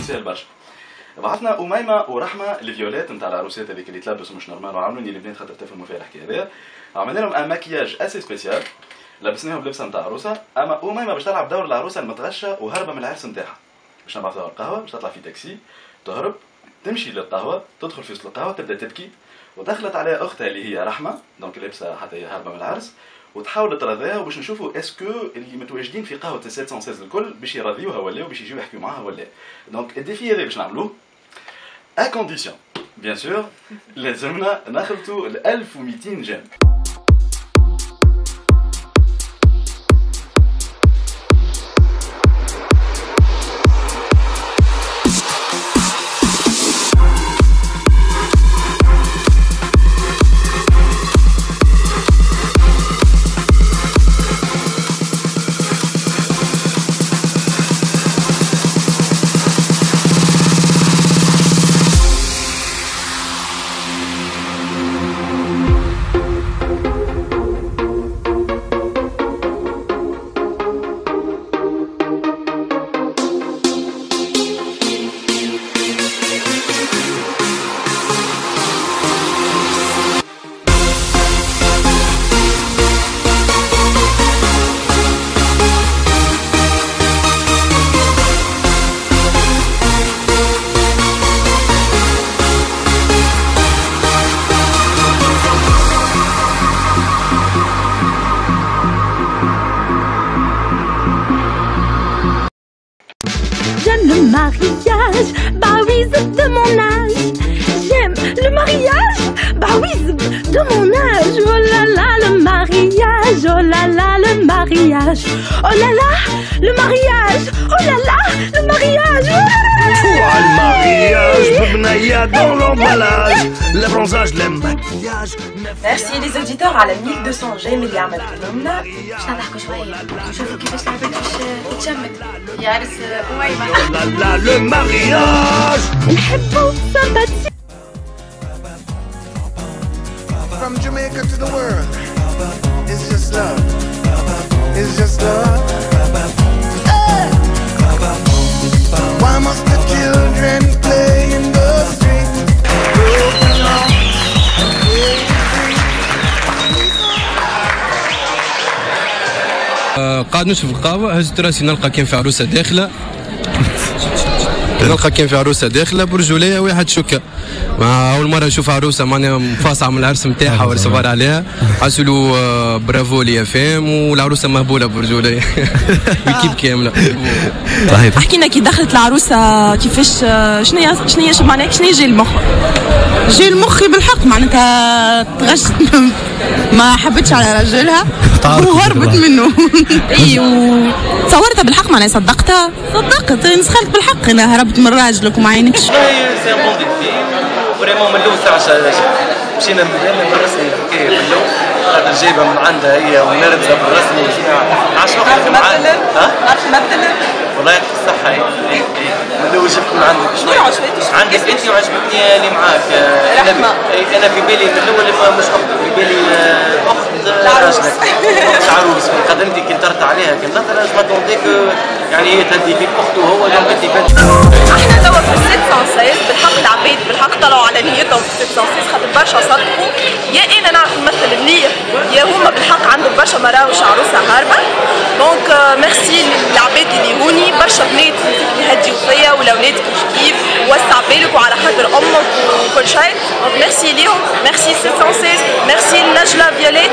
سهل برشا. بعثنا أميمة ورحمة الفيولات نتاع العروسات هذيك اللي تلبسوا مش نورمال وعاونوني البنات خاطر تفهموا فيها الحكايه هذيا. عملنا لهم ان ماكياج اسي سبيسيال، لبسناهم بلبسه نتاع عروسه، اما أميمة باش تلعب دور العروسه المتغشة وهربة من العرس نتاعها. باش نبعثوها القهوه، باش تطلع في تاكسي، تهرب، تمشي للقهوه، تدخل في وسط القهوه تبدا تبكي، ودخلت عليها اختها اللي هي رحمه، دونك لابسه حتى هي هربة من العرس، وتحاول ترضيها وباش نشوفوا اسكو اللي متواجدين في قهوه 716 الكل باش يرضيوها ولا باش يجيو يحكيوا معاها ولا. دونك الديفي هذا باش نعملوه à condition bien sûr لازمنا نخلطوا 1200 جرام. Le mariage, bah oui, c'est de mon âge. J'aime le mariage, bah oui, c'est de mon âge. Oh là là, le mariage, oh là là, le mariage. Oh là là, le mariage, oh là là, le mariage. Le mariage, ببنية dans l'emballage, le bronzage, le maquillage. Merci les auditeurs على 1200 جيم اللي عملتوا لنا. باش نضحكوا شوية، نشوفوا كيفاش العباد باش تتجمد. يا عرس أميمة. لا لا le mariage. نحبوا sympathie. From Jamaica to the world, it's just love. It's just love. Hey! Why must the children play in the street? Broken قاعد نشوف القهوة، هزت راسي نلقى كان في عروسة داخلة برجولية واحد شكا. أول مرة نشوف عروسة معناها مفاصعة من العرس نتاعها ورسبار عليها، عسلوا برافو لي فام والعروسة مهبولة برجولية بكيب كاملة. صحيح. احكي لنا كي دخلت العروسة كيفاش شنيا معناها شنيا جا المخ؟ جا المخي بالحق معناتها تغشت ما حبتش على رجلها وهربت منه. اي وتصورتها بالحق معناها صدقتها؟ صدقت نسخلت بالحق انا هربت من راجلك وما عينكش. سي ان بون ديفي فريمون من الاول تاع مشينا بالرسمي الحكايه من الاول خاطر جايبه من عندها هي ونرجع بالرسمي ومشينا ما عادش وقت معاها. عرفت تمثل؟ والله يعطيك الصحة. من الأول جبت من عندك شوي. عندك أنت وعجبتني اللي معاك. أنا في بالي من الأول مش أخت، في بالي أخت راجلك. أخت عروس، خاطر أنت كي نطرت عليها كي نظرة جو ماتوندي يعني هي تهدي فيك أخت وهو دونك أنت بنت. احنا توا في 716 بالحق العباد بالحق طلعوا على نيتهم في 716 خاطر برشا صدقوا. يا أنا نعرف نمثل مليح يا هما بالحق عندهم برشا مراوش عروسة هاربة. دونك ميرسي للعباد اللي هوني برشا بنات يهديو فيا والاولاد كيف وسع بالك وعلى خاطر امك وكل شيء. دونك ميرسي ليهم، ميرسي 716، ميرسي النجلة فيوليت